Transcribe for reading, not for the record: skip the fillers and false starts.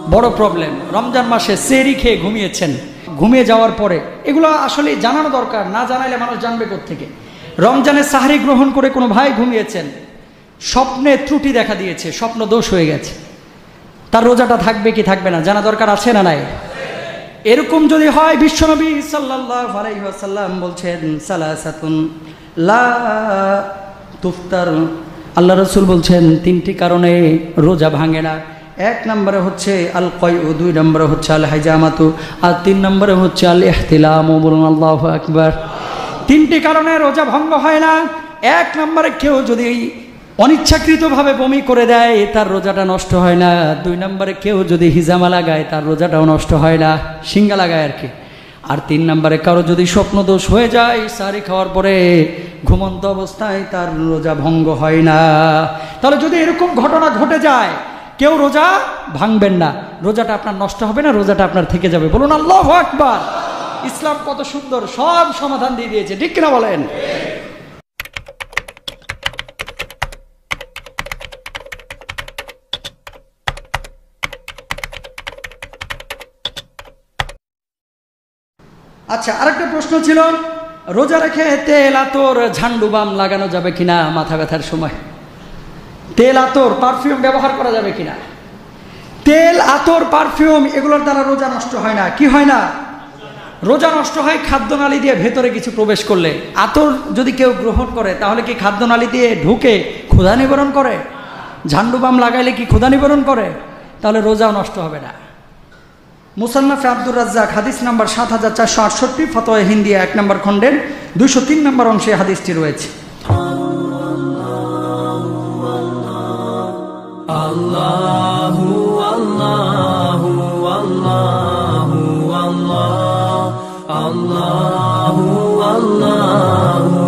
বড় প্রবলেম। রমজান মাসে সেহরি খেয়ে ঘুমিয়েছেন, ঘুমিয়ে যাওয়ার পরে এগুলো আসলে জানানো দরকার, না জানাইলে মানুষ জানবে কোত্থেকে। রমজানের সাহরি গ্রহণ করে কোনো ভাই ঘুমিয়েছেন, স্বপ্নে ত্রুটি দেখা দিয়েছে, স্বপ্ন দোষ হয়ে গেছে, তার রোজাটা থাকবে কি থাকবে না জানা দরকার আছে না নাই? এরকম যদি হয়, বিশ্বনবী সাল্লাল্লাহু আলাইহি ওয়াসাল্লাম বলছেন সালাসাতুন লা তুফতার, আল্লাহ রাসূল বলছেন তিনটি কারণে রোজা ভাঙে না। এক নম্বরে হচ্ছে আল কয়উ, দুই নম্বরে হচ্ছে আল হাইজামাতু, আর তিন নম্বরে হচ্ছে আল ইহতিলামু। বলুন আল্লাহু আকবার। তিনটি কারণে রোজা ভঙ্গ হয় না। এক নম্বরে কেউ যদি অনিচ্ছাকৃতভাবে বমি করে দেয় তার রোজাটা নষ্ট হয় না। দুই নম্বরে কেউ যদি হিজামা লাগায় তার রোজাটাও নষ্ট হয় না, সিঙ্গা লাগায় আর কি। আর তিন নম্বরে কারো যদি স্বপ্নদোষ হয়ে যায় সারি খাওয়ার পরে ঘুমন্ত অবস্থায়, তার রোজা ভঙ্গ হয় না। তাহলে যদি এরকম ঘটনা ঘটে যায়, কেউ রোজা ভাঙবেন না, রোজাটা আপনার নষ্ট হবে না, রোজাটা আপনার থেকে যাবে। বলুন আল্লাহু আকবার। ইসলাম কত সুন্দর, সব সমাধান দিয়ে দিয়েছে, ঠিক কিনা বলেন? আচ্ছা, আরেকটা প্রশ্ন ছিল, রোজা রেখে তেল আতর ঝান্ডু বাম লাগানো যাবে কিনা মাথা ব্যথার সময়? তেল আতর পারফিউম ব্যবহার করা যাবে কিনা? তেল আতর পারফিউম এগুলোর দ্বারা রোজা নষ্ট হয় না। কি হয় না? রোজা নষ্ট হয় খাদ্যনালী দিয়ে ভেতরে কিছু প্রবেশ করলে। আতর যদি কেউ গ্রহণ করে তাহলে কি খাদ্যনালী দিয়ে ঢুকে ক্ষুধা নিবারণ করে? ঝান্ডু বাম লাগাইলে কি ক্ষুধা নিবারণ করে? তাহলে রোজাও নষ্ট হবে না। মুসান্নাফে আব্দুর রাজ্জাক হাদিস নাম্বার ৭৪৬৮, ফতোয়া হিন্দিয়া ১ নম্বর খণ্ডের ২০৩ নম্বর অংশে হাদিসটি রয়েছে। আল্লাহু আল্লাহু আল্লাহু আল্লাহ, আল্লাহু আল্লাহু